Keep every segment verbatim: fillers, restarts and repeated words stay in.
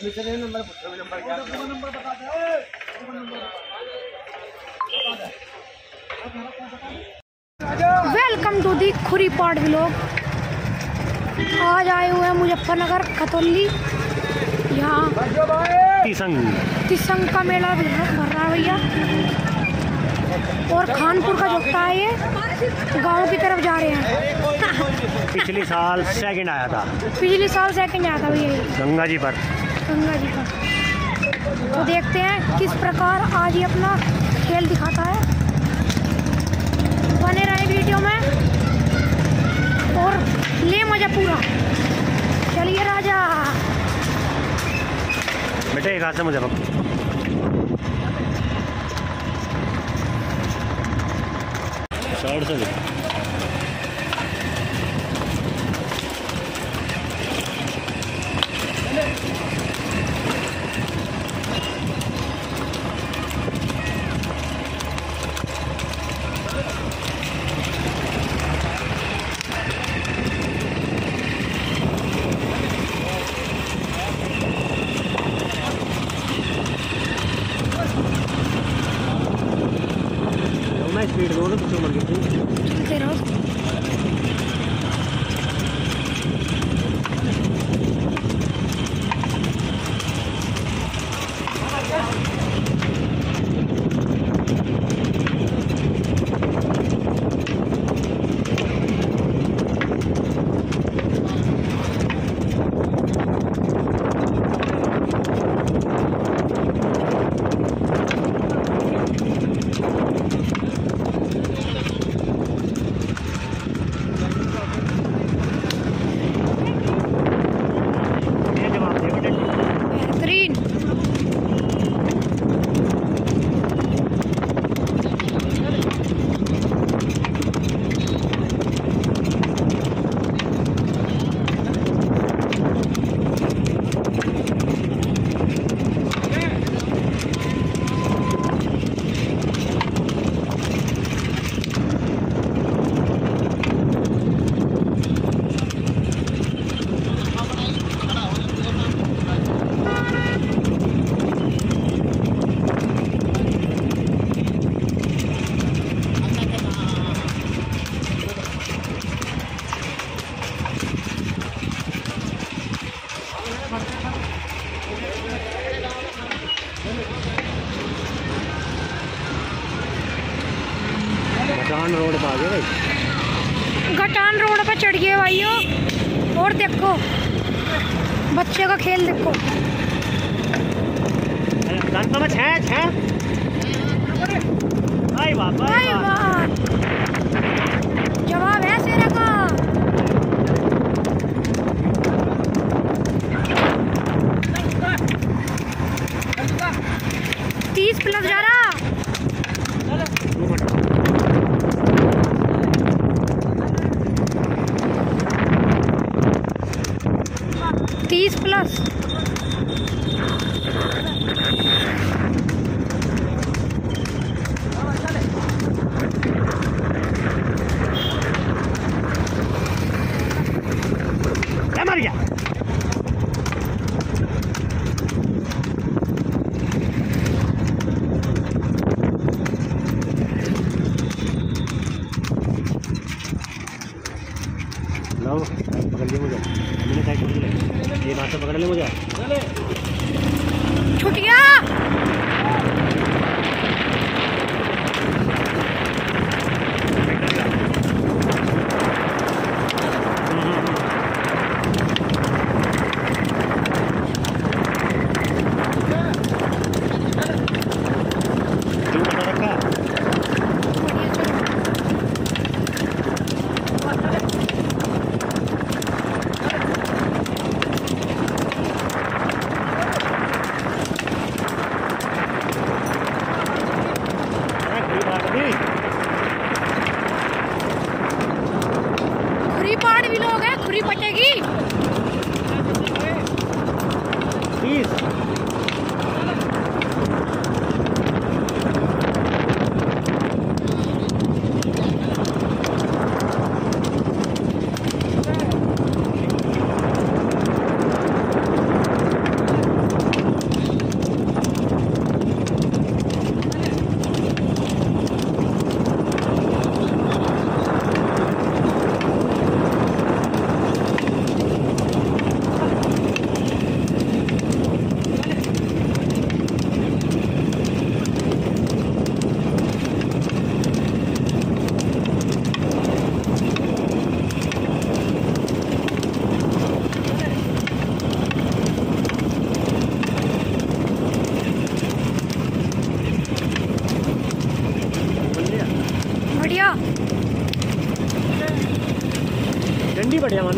Welcome to the खुरी part vlog. आज आए हुए हैं मुजफ्फरनगर खतौली। यहाँ तिसंग तिसंग का मेला भर रहा है भैया। और खानपुर का जोकता है, ये गांव की तरफ जा रहे हैं। पिछले साल सेकंड आया था पिछले साल सेकंड आया था भैया ये गंगा जी पर गंगा जी पर। तो देखते हैं किस प्रकार आज ये अपना खेल दिखाता है। बने रहे वीडियो में और ले मजा पूरा। चलिए राजा बेटे एक हाथ से मुझे शॉर्ट से स्पीड दो ना पीछे मर गई चलते रहो। घटान रोड पर आ गए भाई। घटान रोड पर चढ़ गए भाइयों। और देखो बच्चे का खेल देखो। जवाब है सेरा का। तीस प्लस जा रहा। तीस प्लस मर गया। लो पकड़ लिया मुझे, मैंने साइकिल ले ये बात से पकड़ ले मुझे। छूट गया।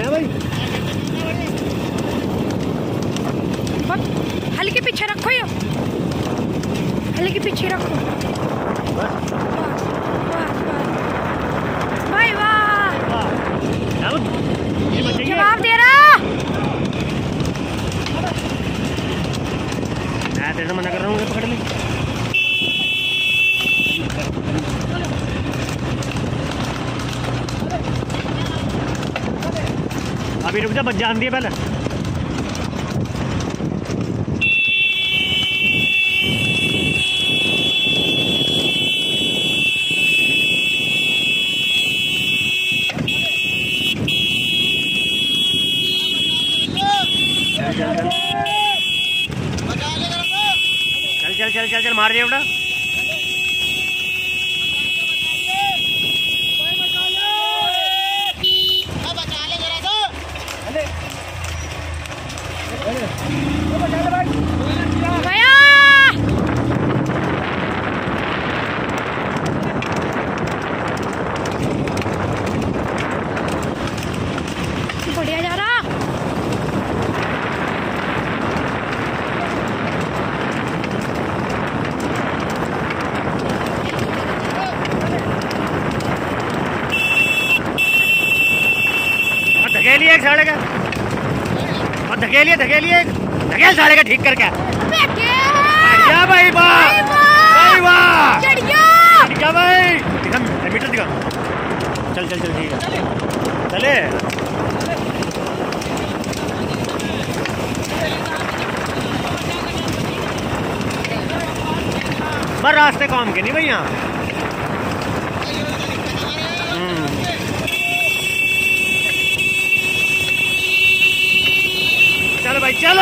हैं भाई। हल्के पीछे रखो यो, हल्के पीछे रखो। भाई वाह, जवाब दे रहा। मैं तेरे से मना कर रहा हूँ, पकड़ ले। अभी रुक जा, बच जान दिए पहले। चल चल चल चल चल मार दे उड़ा। बढ़िया जा रहा। धकेलिए एक साढ़े का, और धकेलिए धकेलिए एक धकेल साढ़े का ठीक करके। बढ़िया भाई, वाह भाई वाह, बढ़िया भाई। दिखा मीटर दिखा। चल चल चल ठीक है, चले। पर रास्ते काम के नहीं भाई यहाँ। चल भाई चल।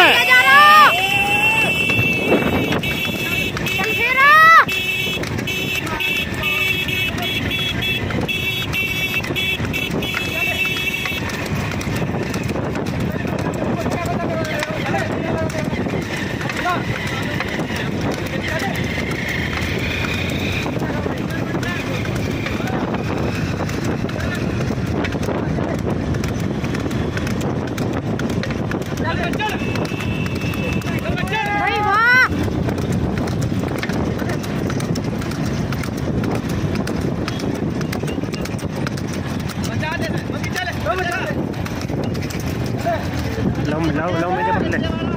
लाओ लाओ लाओ मेरे पकड़ ले।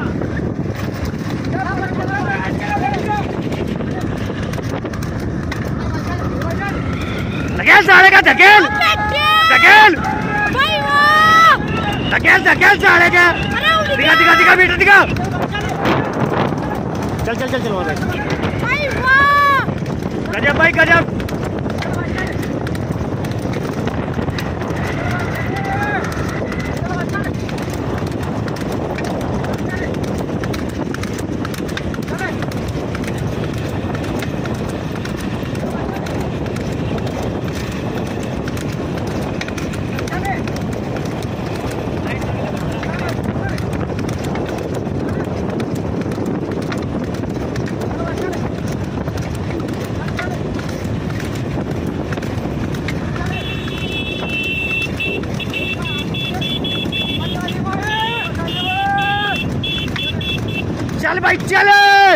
धकेल साले का, धकेल धकेल धकेल धकेल साले का। दिखा दिखा दिखा मीटर दिखा। चल चल चल चल वहाँ पे। गजब भाई गजब। चल भाई चल।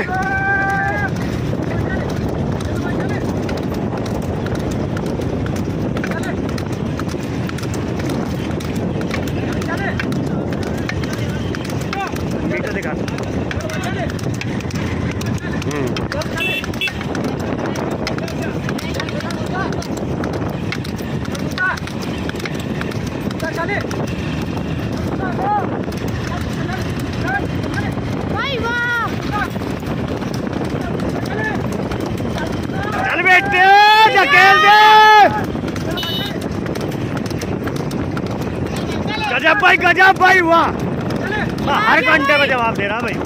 मीटर दिखा। चल बेटे धकेल दे। गजब भाई गजब भाई, वाह। हर घंटे में जवाब दे रहा भाई।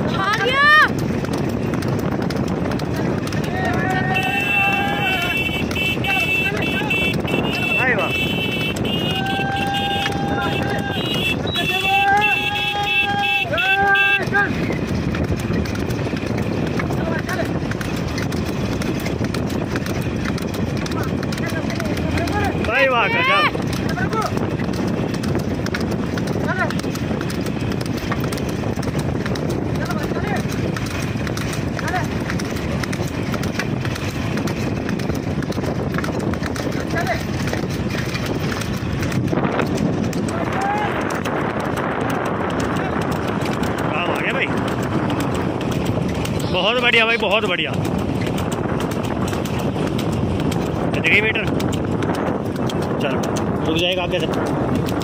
भाई वाह। भाई वाह गजब। बहुत बढ़िया भाई, बहुत बढ़िया। मीटर चलो रुक जाएगा आगे से।